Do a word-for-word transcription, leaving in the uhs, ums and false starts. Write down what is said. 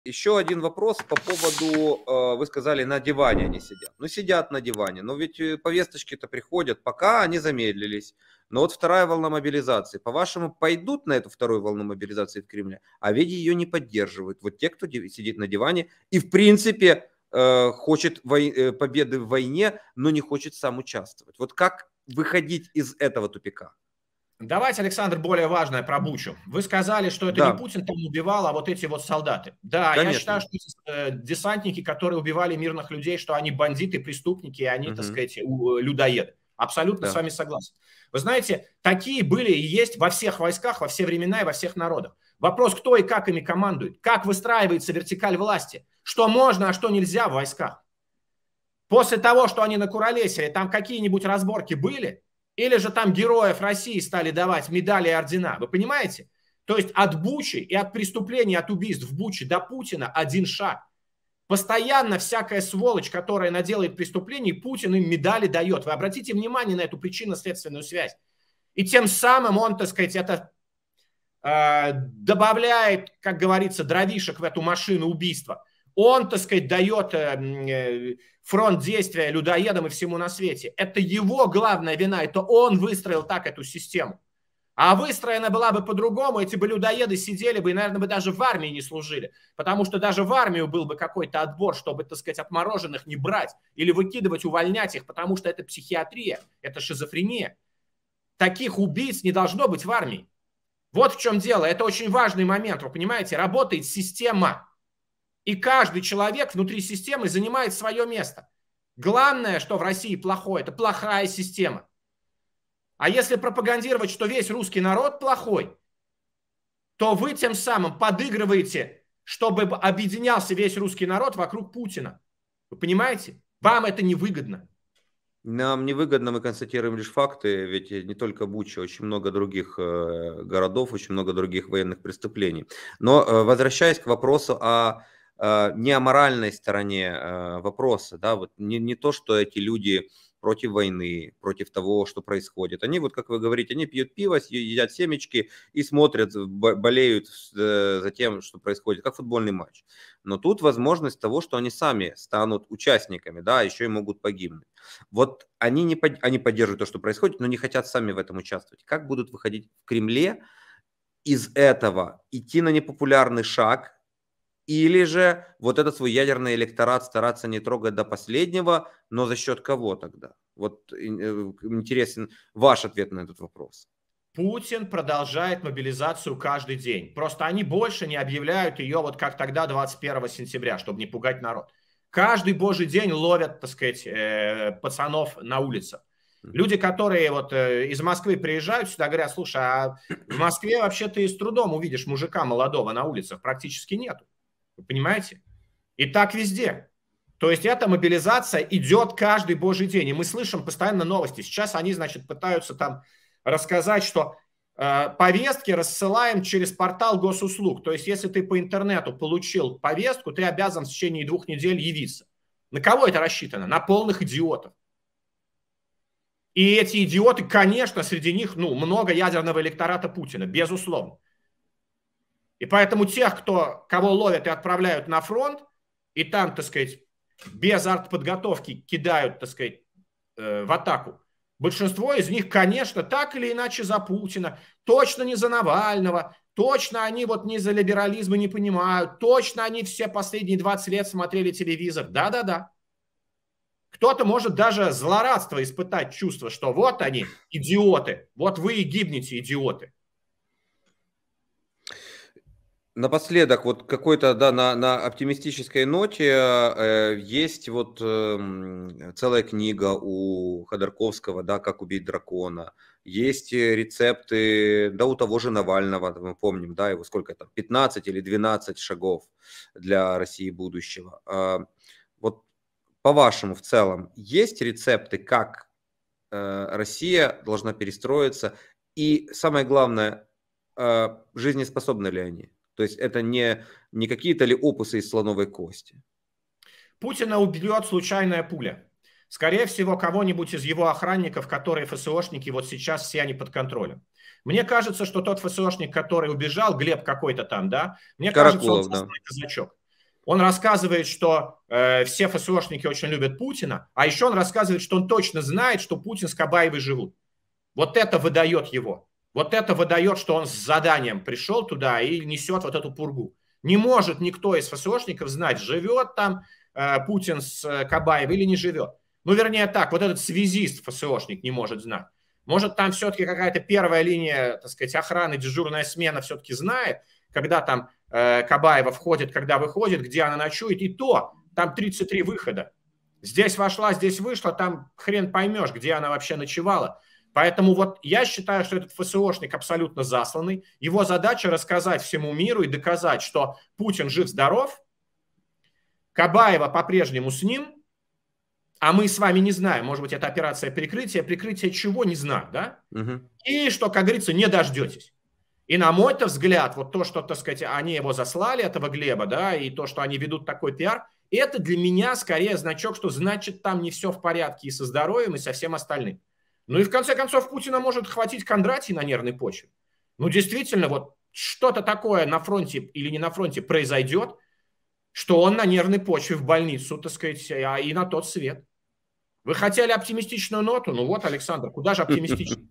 Еще один вопрос по поводу, э, вы сказали, на диване они сидят. Ну, сидят на диване, но ведь э, повесточки-то приходят, пока они замедлились. Но вот вторая волна мобилизации. По-вашему, пойдут на эту вторую волну мобилизации в Кремле? А ведь ее не поддерживают. Вот те, кто сидит на диване и, в принципе, э, хочет вой- э, победы в войне, но не хочет сам участвовать. Вот как выходить из этого тупика? Давайте, Александр, более важное про Бучу. Вы сказали, что это не Да, Путин там убивал, а вот эти вот солдаты. Да, я считаю, конечно. что эти, э, десантники, которые убивали мирных людей, что они бандиты, преступники, и они, так Мгм. сказать, у- людоеды. Абсолютно с Да. вами согласен. Вы знаете, такие были и есть во всех войсках, во все времена и во всех народах. Вопрос, кто и как ими командует, как выстраивается вертикаль власти, что можно, а что нельзя в войсках. После того, что они накуролесили, там какие-нибудь разборки были? Или же там героев России стали давать медали и ордена? Вы понимаете? То есть от Бучи и от преступлений, от убийств в Буче до Путина один шаг. Постоянно всякая сволочь, которая наделает преступлений, Путин им медали дает. Вы обратите внимание на эту причинно-следственную связь. И тем самым он, так сказать, это э, добавляет, как говорится, дровишек в эту машину убийства. Он, так сказать, дает э, фронт действия людоедам и всему на свете. Это его главная вина, это он выстроил так эту систему. А выстроена была бы по-другому, эти бы людоеды сидели бы и, наверное, бы даже в армии не служили. Потому что даже в армию был бы какой-то отбор, чтобы, так сказать, отмороженных не брать или выкидывать, увольнять их, потому что это психиатрия, это шизофрения. Таких убийц не должно быть в армии. Вот в чем дело. Это очень важный момент, вы понимаете. Работает система. И каждый человек внутри системы занимает свое место. Главное, что в России плохое, это плохая система. А если пропагандировать, что весь русский народ плохой, то вы тем самым подыгрываете, чтобы объединялся весь русский народ вокруг Путина. Вы понимаете? Вам это невыгодно. Нам невыгодно, мы констатируем лишь факты, ведь не только Буча, очень много других э, городов, очень много других военных преступлений. Но э, возвращаясь к вопросу о э, не о моральной стороне э, вопроса, да, вот не, не то, что эти люди против войны, против того, что происходит. Они, вот как вы говорите, они пьют пиво, едят семечки и смотрят, болеют э, за тем, что происходит, как футбольный матч. Но тут возможность того, что они сами станут участниками, да, еще и могут погибнуть. Вот они, не под, они поддерживают то, что происходит, но не хотят сами в этом участвовать. Как будут выходить в Кремле из этого, идти на непопулярный шаг, или же вот этот свой ядерный электорат стараться не трогать до последнего, но за счет кого тогда? Вот интересен ваш ответ на этот вопрос. Путин продолжает мобилизацию каждый день. Просто они больше не объявляют ее вот как тогда двадцать первого сентября, чтобы не пугать народ. Каждый божий день ловят, так сказать, э, пацанов на улицах. Люди, которые вот э, из Москвы приезжают сюда, говорят, слушай, а в Москве вообще ты с трудом увидишь мужика молодого на улицах, практически нету. Вы понимаете? И так везде. То есть эта мобилизация идет каждый божий день. И мы слышим постоянно новости. Сейчас они, значит, пытаются там рассказать, что э, повестки рассылаем через портал госуслуг. То есть если ты по интернету получил повестку, ты обязан в течение двух недель явиться. На кого это рассчитано? На полных идиотов. И эти идиоты, конечно, среди них ну, много ядерного электората Путина, безусловно. И поэтому тех, кто, кого ловят и отправляют на фронт, и там, так сказать, без артподготовки кидают, так сказать, э, в атаку, большинство из них, конечно, так или иначе за Путина, точно не за Навального, точно они вот не за либерализм и не понимают, точно они все последние двадцать лет смотрели телевизор. Да-да-да. Кто-то может даже злорадство испытать, чувство, что вот они, идиоты, вот вы и гибнете, идиоты. Напоследок, вот какой-то, да, на, на оптимистической ноте э, есть вот э, целая книга у Ходорковского, да, «Как убить дракона». Есть рецепты, да, у того же Навального, мы помним, да, его сколько там, пятнадцать или двенадцать шагов для России будущего. Э, вот по-вашему в целом есть рецепты, как э, Россия должна перестроиться? И самое главное, э, жизнеспособны ли они? То есть это не, не какие-то ли опусы из слоновой кости? Путина убьет случайная пуля. Скорее всего, кого-нибудь из его охранников, которые ФСОшники, вот сейчас все они под контролем. Мне кажется, что тот ФСОшник, который убежал, Глеб какой-то там, да, мне кажется, он Каракулов, да. засланный казачок. Он рассказывает, что э, все ФСОшники очень любят Путина, а еще он рассказывает, что он точно знает, что Путин с Кабаевой живут. Вот это выдает его. Вот это выдает, что он с заданием пришел туда и несет вот эту пургу. Не может никто из ФСОшников знать, живет там э, Путин с э, Кабаевой или не живет. Ну, вернее так, вот этот связист ФСОшник не может знать. Может, там все-таки какая-то первая линия, так сказать, охраны, дежурная смена все-таки знает, когда там э, Кабаева входит, когда выходит, где она ночует, и то там тридцать три выхода. Здесь вошла, здесь вышла, там хрен поймешь, где она вообще ночевала. Поэтому вот я считаю, что этот ФСОшник абсолютно засланный. Его задача рассказать всему миру и доказать, что Путин жив-здоров, Кабаева по-прежнему с ним, а мы с вами не знаем, может быть, это операция прикрытия, прикрытие чего, не знаю, да? Угу. И что, как говорится, не дождетесь. И на мой-то взгляд, вот то, что, так сказать, они его заслали, этого Глеба, да, и то, что они ведут такой пиар, это для меня скорее значок, что значит там не все в порядке и со здоровьем, и со всем остальным. Ну и в конце концов Путина может хватить Кондратий на нервной почве. Ну действительно, вот что-то такое на фронте или не на фронте произойдет, что он на нервной почве в больницу, так сказать, и на тот свет. Вы хотели оптимистичную ноту? Ну вот, Александр, куда же оптимистичную?